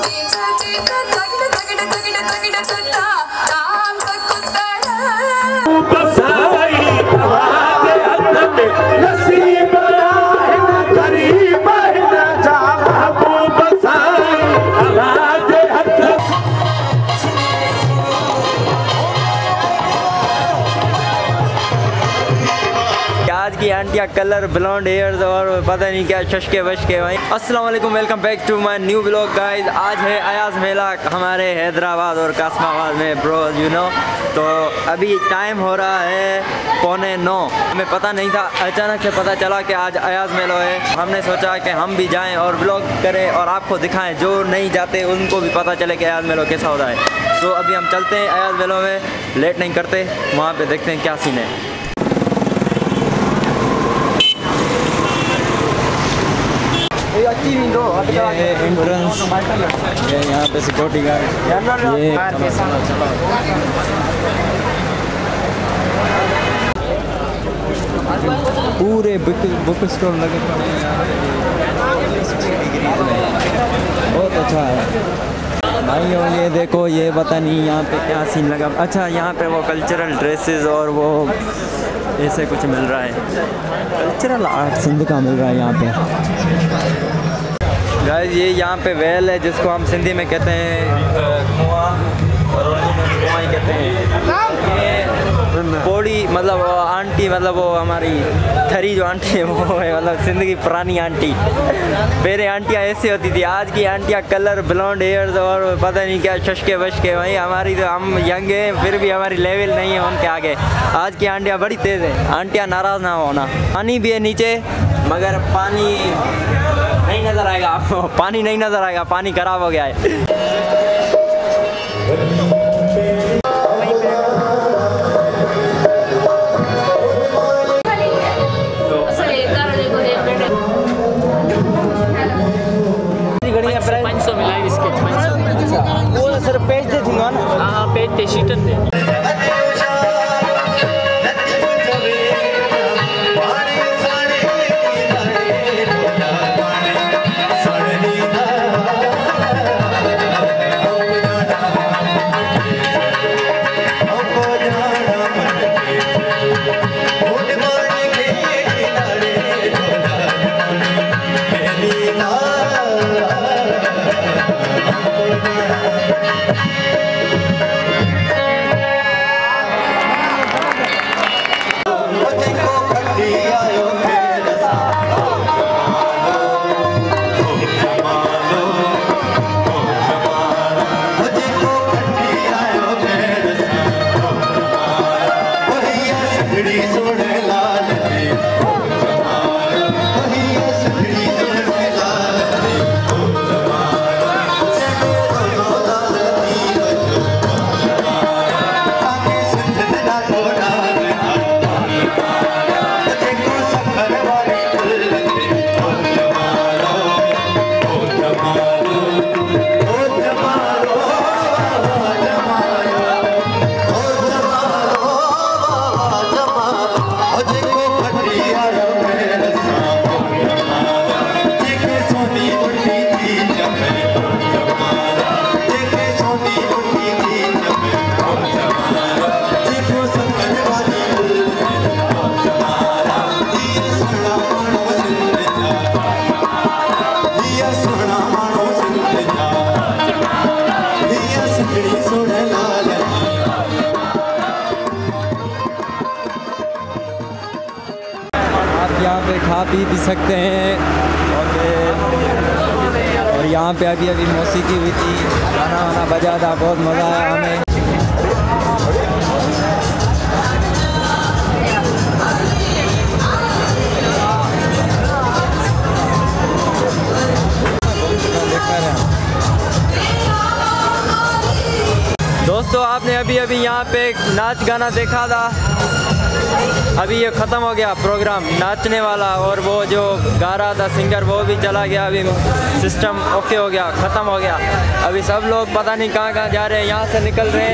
आज की आंटियाँ colour blonde hairs और पता नहीं क्या शशके वशके भाई। अस्सलाम वालेकुम, welcome back to my new blog guys. आज है अयाज मेला हमारे हैदराबाद और कासमाबाद में ब्रो यू नो। तो अभी टाइम हो रहा है 8:45। हमें पता नहीं था, अचानक से पता चला कि आज अयाज मेला है। हमने सोचा कि हम भी जाएं और ब्लॉग करें और आपको दिखाएं, जो नहीं जाते उनको भी पता चले कि अयाज मेला कैसा होता है। तो अभी हम चलते हैं अयाज मेला में, लेट नहीं करते, वहाँ पर देखते हैं क्या सीन है। ये है एंट्रेंस, ये यहाँ पे सिक्योरिटी गार्ड, ये पूरे बुक स्टोर लगे पड़े हैं, 60 डिग्री में, बहुत अच्छा है भाइयों। ये देखो, ये पता नहीं यहाँ पे क्या सीन लगा। अच्छा, यहाँ पे वो कल्चरल ड्रेसेस और वो ऐसे कुछ मिल रहा है, कल्चरल आर्ट सिंध का मिल रहा है यहाँ पे गाइस। ये यहाँ पे वेल है जिसको हम सिंधी में कहते हैं कुआं और उर्दू में कुआं ही कहते हैं। ये कोड़ी मतलब आंटी, मतलब वो हमारी थरी जो आंटी है वो है, मतलब सिंध की पुरानी आंटी। पहले आंटियाँ ऐसी होती थी, आज की आंटियाँ कलर ब्लॉन्ड हेयर्स और पता नहीं क्या शशके वशके भाई। हमारी तो हम यंग हैं फिर भी हमारी लेवल नहीं है उनके आगे। आज की आंटियाँ बड़ी तेज़ है। आंटियाँ नाराज़ ना होना। पानी भी है नीचे मगर पानी नहीं नज़र आएगा आपको, पानी नहीं नज़र आएगा, पानी खराब हो गया है। वो सर पेज दे दूंगा ना। हाँ, पेज दे, शीटन दे। यहाँ पे खा पी भी सकते हैं और यहाँ पे अभी मौसीकी हुई थी, गाना वाना बजा था, बहुत मज़ा आया हमें। दोस्तों, आपने अभी यहाँ पे नाच गाना देखा था, अभी ये ख़त्म हो गया प्रोग्राम नाचने वाला, और वो जो गा रहा था सिंगर वो भी चला गया। अभी सिस्टम ओके हो गया, ख़त्म हो गया। अभी सब लोग पता नहीं कहाँ जा रहे हैं, यहाँ से निकल रहे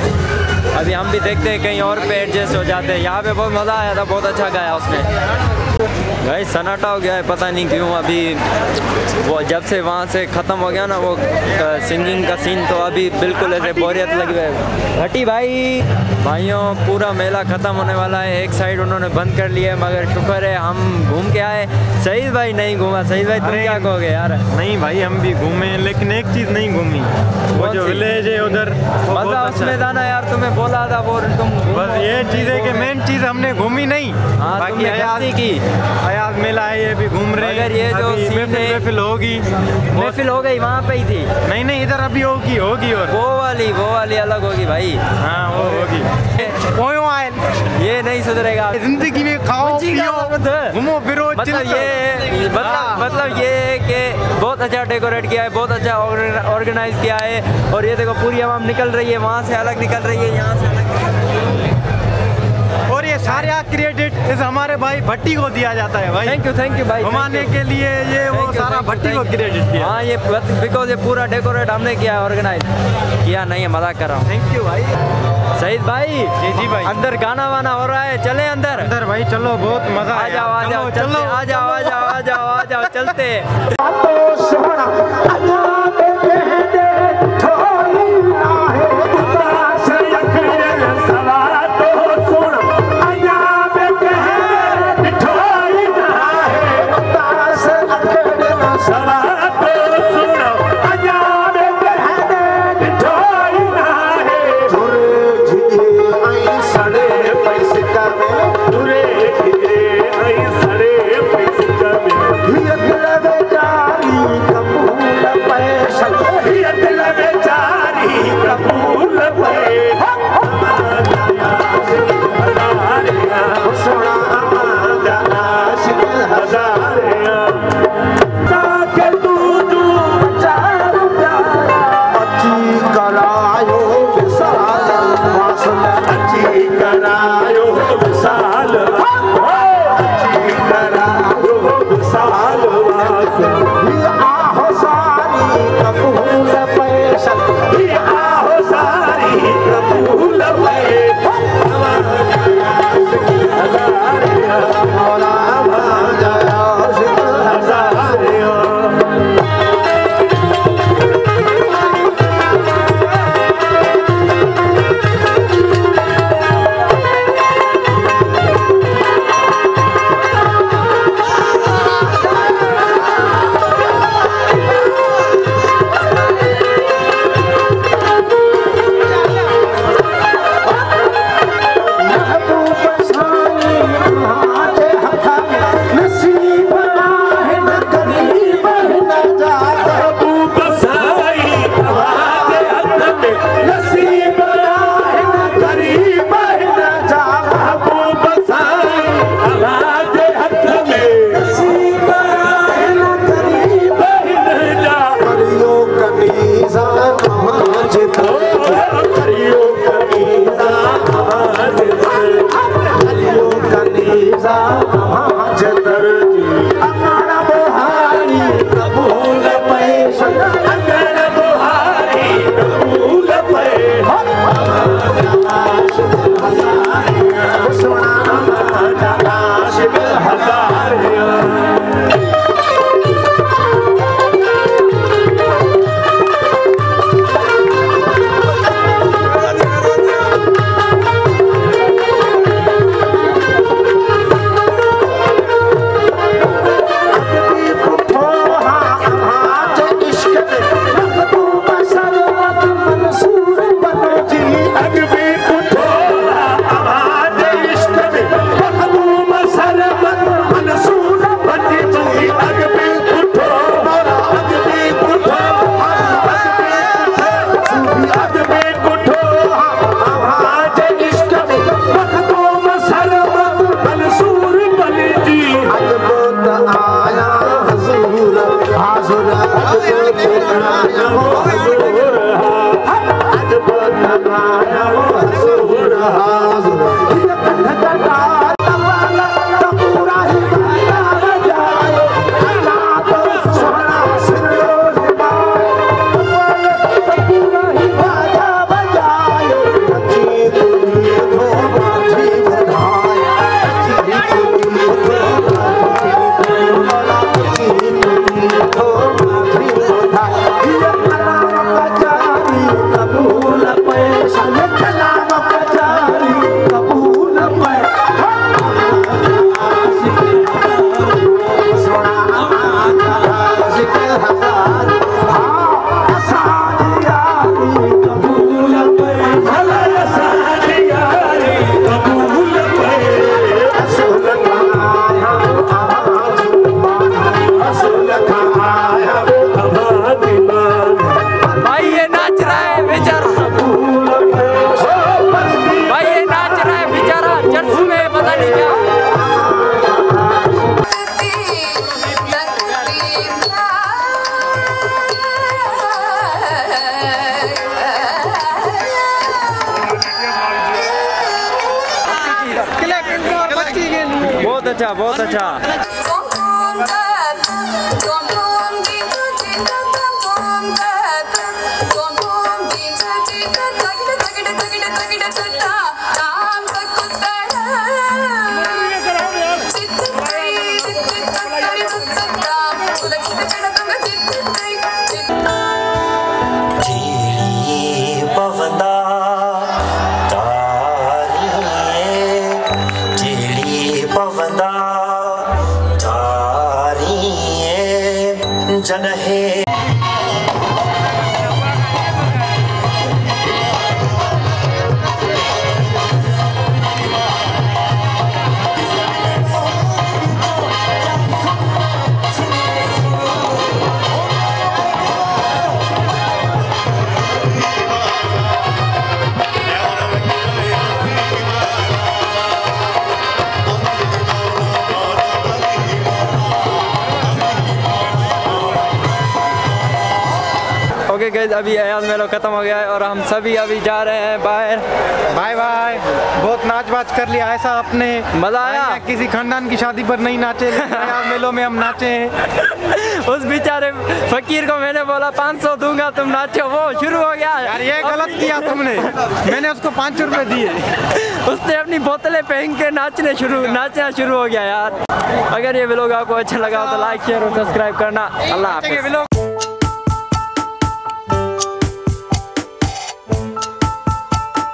हैं। अभी हम भी देखते हैं कहीं और पे एडजस्ट हो जाते हैं। यहाँ पे बहुत मज़ा आया था, बहुत अच्छा गाया उसने। भाई सन्नाटा हो गया है, पता नहीं क्यों। अभी वो जब से वहाँ से ख़त्म हो गया ना वो सिंगिंग का सीन, तो अभी बिल्कुल ऐसे बोरियत लगी है। घटी भाई भाइयों, पूरा मेला ख़त्म होने वाला है। एक साइड उन्होंने बंद कर लिया है, मगर शुक्र है हम घूम के आए। सईद भाई नहीं घूमा। सईद भाई तुम क्या कहोगे यार? नहीं भाई हम भी घूमे, लेकिन एक चीज़ नहीं घूमी, वो जो विलेज है उधर मज़ा उसमें था ना यार, तुम्हें बोला था वो तुम। बस ये चीज़ है कि मेन चीज़ हमने घूमी नहीं। हाँ, बाकी अयाज मेला है, ये भी घूम रहे हैं। अगर ये जो महफिल होगी, महफिल हो गई वहाँ पे ही थी। नहीं इधर अभी होगी और वो वाली अलग होगी भाई। हाँ वो होगी। ये नहीं सुधरेगा जिंदगी में, खाओ पियो घूमो फिरो। मतलब ये कि बहुत अच्छा डेकोरेट किया है, बहुत अच्छा ऑर्गेनाइज किया है। और ये देखो पूरी आवाम निकल रही है, वहाँ से अलग निकल रही है, यहाँ से अलग निकल रही है। और ये सारे क्रेडिट इस हमारे भाई भट्टी को दिया जाता है भाई। थैंक यू भाई। घुमाने के लिए ये वो सारा भट्टी को क्रेडिट दिया। हाँ ये बिकॉज ये पूरा डेकोरेट हमने किया, ऑर्गेनाइज किया। नहीं है, मजाक कर रहा हूँ। थैंक यू भाई। सईद भाई जी भाई, अंदर गाना वाना हो रहा है, चले अंदर भाई चलो, बहुत मजा आ जाओ चलते। Come on. अच्छा, बहुत अच्छा। जन है ओके गाइस, अभी अयाज मेला खत्म हो गया है और हम सभी अभी जा रहे हैं बाहर। Bye bye. बहुत नाच बाज कर लिया, ऐसा अपने मजा आया। किसी खानदान की शादी पर नहीं नाचे, अयाज मेलों में हम नाचे हैं। उस बेचारे फकीर को मैंने बोला 500 दूंगा, तुम नाचो, वो शुरू हो गया। यार ये गलत किया तुमने, मैंने उसको 5 रुपए दिए। उसने अपनी बोतलें फेंक के नाचना शुरू हो गया यार। अगर ये व्लॉग आपको अच्छा लगा तो लाइक शेयर और सब्सक्राइब करना। अल्लाह हाफिज़।